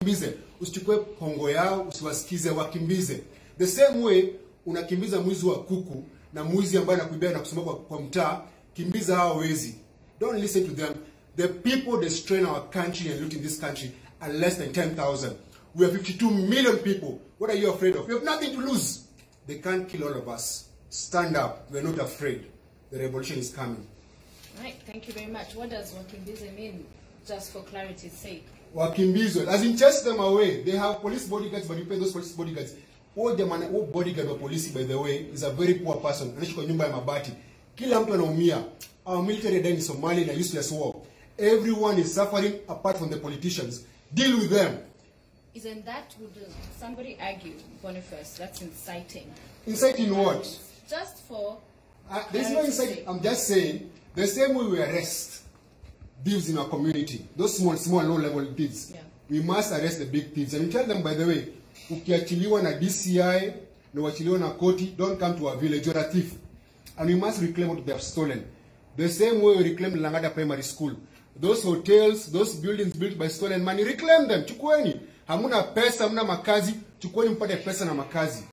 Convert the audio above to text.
Kimbize. Usichukue hongo yao, usiwasikize, wakimbize. The same way unakimbiza mwizi wa kuku na mwizi ambaye anakuibia na kusumbua kwa mtaa, kimbiza hao wezi. Don't listen to them. The people destroying our country and looting this country are less than 10,000. We are 52 million people. What are you afraid of? We have nothing to lose. They can't kill all of us. Stand up. We are not afraid. The revolution is coming. Right. Thank you very much. What does wakimbize mean, just for clarity's sake? Wakimbizo, as in chase them away. They have police bodyguards, but you pay those police bodyguards. All bodyguard of police, by the way, is a very poor person. Anaishi kwa nyumba ya mabati. Kila mtu anaumia. Our military died in Somalia in a useless war. Everyone is suffering apart from the politicians. Deal with them. Isn't that, would somebody argue, Boniface, that's inciting? Inciting what? Just for... There's no inciting. I'm just saying, the same way we arrest thieves in our community, those small, low-level thieves, yeah, we must arrest the big thieves. And we tell them, by the way, ukiachiliwa na DCI, na uachiliwa na koti, don't come to our village, you're a thief. And we must reclaim what they have stolen. The same way we reclaim Langata Primary School. Those hotels, those buildings built by stolen money, reclaim them. Chukueni. Hamuna pesa, hamuna makazi. Chukueni mpate pesa na makazi.